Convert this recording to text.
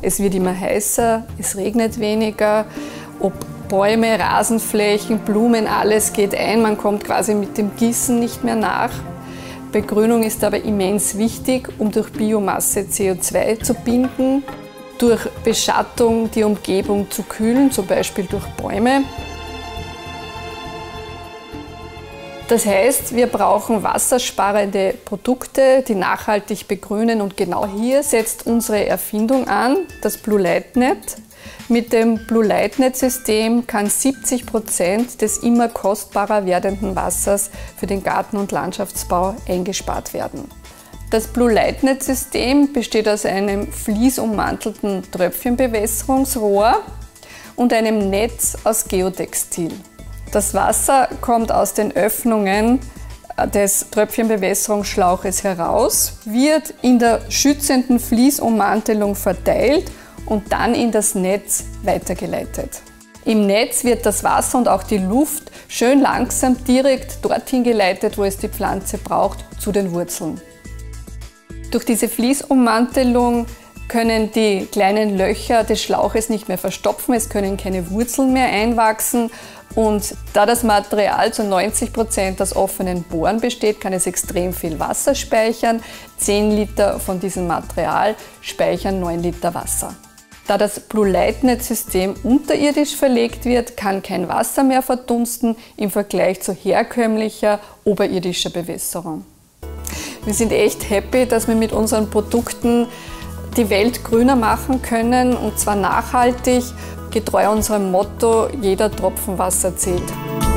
Es wird immer heißer, es regnet weniger, ob Bäume, Rasenflächen, Blumen, alles geht ein. Man kommt quasi mit dem Gießen nicht mehr nach. Begrünung ist aber immens wichtig, um durch Biomasse CO2 zu binden, durch Beschattung die Umgebung zu kühlen, zum Beispiel durch Bäume. Das heißt, wir brauchen wassersparende Produkte, die nachhaltig begrünen, und genau hier setzt unsere Erfindung an, das Blue Light Net. Mit dem Blue Light Net System kann 70% des immer kostbarer werdenden Wassers für den Garten- und Landschaftsbau eingespart werden. Das Blue Light Net System besteht aus einem fließummantelten Tröpfchenbewässerungsrohr und einem Netz aus Geotextil. Das Wasser kommt aus den Öffnungen des Tröpfchenbewässerungsschlauches heraus, wird in der schützenden Fließummantelung verteilt und dann in das Netz weitergeleitet. Im Netz wird das Wasser und auch die Luft schön langsam direkt dorthin geleitet, wo es die Pflanze braucht, zu den Wurzeln. Durch diese Fließummantelung können die kleinen Löcher des Schlauches nicht mehr verstopfen, es können keine Wurzeln mehr einwachsen, und da das Material zu 90% aus offenen Poren besteht, kann es extrem viel Wasser speichern. 10 Liter von diesem Material speichern 9 Liter Wasser. Da das Blue Light Net System unterirdisch verlegt wird, kann kein Wasser mehr verdunsten im Vergleich zu herkömmlicher oberirdischer Bewässerung. Wir sind echt happy, dass wir mit unseren Produkten die Welt grüner machen können, und zwar nachhaltig, getreu unserem Motto: jeder Tropfen Wasser zählt.